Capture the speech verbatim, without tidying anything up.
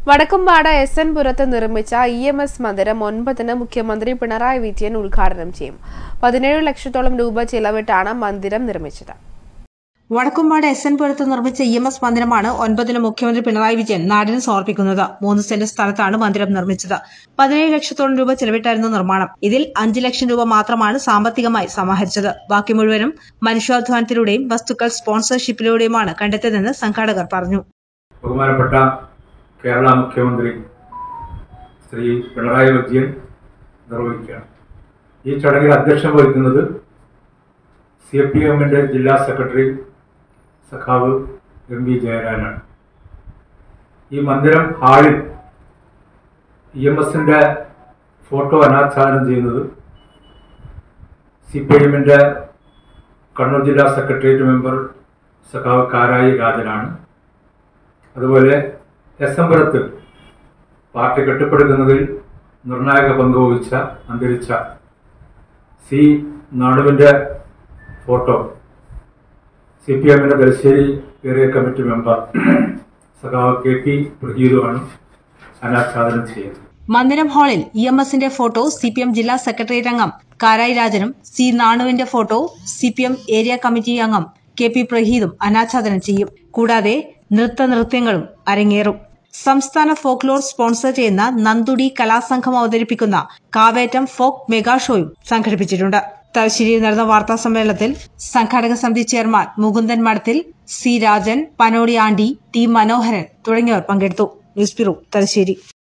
Vadakkumpad S N പുരത്ത് നിർമ്മിച്ച E M S മന്ദിരം ഒൻപതിന് മുഖ്യമന്ത്രി പിണറായി വിജയൻ ഉദ്ഘാടനം ചെയ്യും. പതിനേഴ് ലക്ഷത്തോളം രൂപ ചെലവിട്ടാണ് മന്ദിരം നിർമ്മിച്ചത്. വടക്കുംപാട് എസ് എൻ പുരത്ത് നിർമ്മിച്ച ഇ എം എസ് മന്ദിരമാണ് ഒൻപതിന് മുഖ്യമന്ത്രി പിണറായി വിജയൻ നാടിന് സമർപ്പിക്കുന്നത്. മൂന്ന് സെന്റ് സ്ഥലത്താണ് മന്ദിരം നിർമ്മിച്ചത്. പതിനേഴ് ലക്ഷത്തോളം രൂപ ചെലവിട്ടായിരുന്നു നിർമ്മാണം. ഇതിൽ അഞ്ച് ലക്ഷം രൂപ മാത്രമാണ് സാമ്പത്തികമായി സമാഹരിച്ചത്. ബാക്കി മുഴുവനും മനുഷ്യാധ്വാനത്തിലൂടെയും വസ്തുക്കൾ സ്പോൺസർഷിപ്പിലൂടെയുമാണ് കണ്ടെത്തിയതെന്ന് സംഘാടകർ പറഞ്ഞു. ബഹുമാനപ്പെട്ട കേരള മുഖ്യമന്ത്രി ശ്രീ പിണറായി വിജയൻ നിർവഹിക്കുകയാണ്. ഈ ചടങ്ങിൽ അധ്യക്ഷം വഹിക്കുന്നത് സി പി എമ്മിൻ്റെ ജില്ലാ സെക്രട്ടറി സഖാവ് എം വി ജയരാജനാണ്. ഈ മന്ദിരം ഹാളിൽ ഇ എം എസിൻ്റെ ഫോട്ടോ അനാച്ഛാദനം ചെയ്യുന്നത് സി പി എമ്മിൻ്റെ കണ്ണൂർ ജില്ലാ സെക്രട്ടേറിയറ്റ് മെമ്പർ സഖാവ് കാരായി രാജനാണ്. അതുപോലെ എസ് എൻ പുരത്ത് പാർട്ടി കെട്ടിപ്പടുക്കുന്നതിൽ നിർണായക പങ്കുവഹിച്ച അന്തരിച്ച സി നാണുവിൻ്റെ ഫോട്ടോ സി പി എമ്മിൻ്റെ തലശ്ശേരി ഏരിയ കമ്മിറ്റി മെമ്പർ സഖാവ് കെ പി പ്രഹീതുമാണ് അനാച്ഛാദനം ചെയ്യുന്നത്. മന്ദിരം ഹാളിൽ ഇ എം എസിന്റെ ഫോട്ടോ സി പി എം ജില്ലാ സെക്രട്ടേറിയറ്റ് അംഗം കാരായി രാജനും സി നാണുവിന്റെ photo C P M area committee അംഗം കെ പി പ്രഹീതും അനാച്ഛാദനം ചെയ്യും. കൂടാതെ നൃത്ത നൃത്യങ്ങളും അരങ്ങേറും. സംസ്ഥാന ഫോക്ലോർ സ്പോൺസർ ചെയ്യുന്ന നന്ദുടി കലാസംഘം അവതരിപ്പിക്കുന്ന കാവേറ്റം ഫോക്ക് മെഗാ ഷോയും സംഘടിപ്പിച്ചിട്ടുണ്ട്. തലശ്ശേരിയിൽ നടന്ന വാർത്താ സമ്മേളനത്തിൽ സംഘാടക സമിതി chairman Mukundan Madathil, C Rajan, Panody Andi, T Manoharan തുടങ്ങിയവർ പങ്കെടുത്തു. News bureau, Thalassery.